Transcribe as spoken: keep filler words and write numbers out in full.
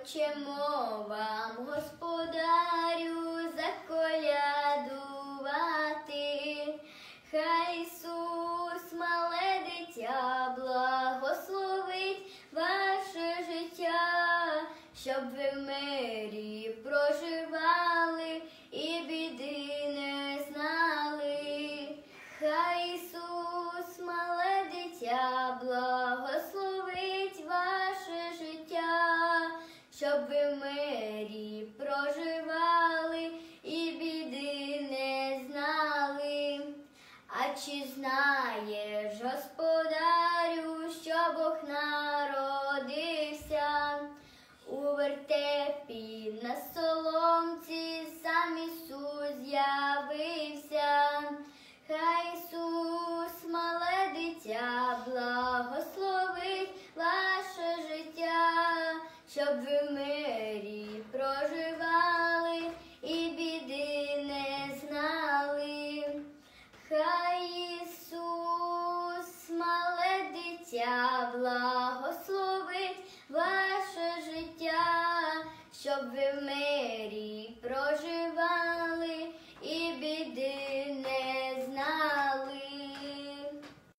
Хочемо вам, Господарю, заколядувати. Хай Ісус, мале дитя, благословить ваше життя, щоб ви в мирі проживали і біди не знали. Хай Ісус, мале дитя, благословить ваше життя, щоб ви в мирі проживали і біди не знали. А чи знаєш, Господарю, що Бог народився? У вертепі на соломці сам Ісус з'явився. Хай Ісус, мале дитя, благословить ваше життя, щоб ви в мирі проживали і біди не знали. Хай Ісус, мале дитя, благословить ваше життя, щоб ви в мирі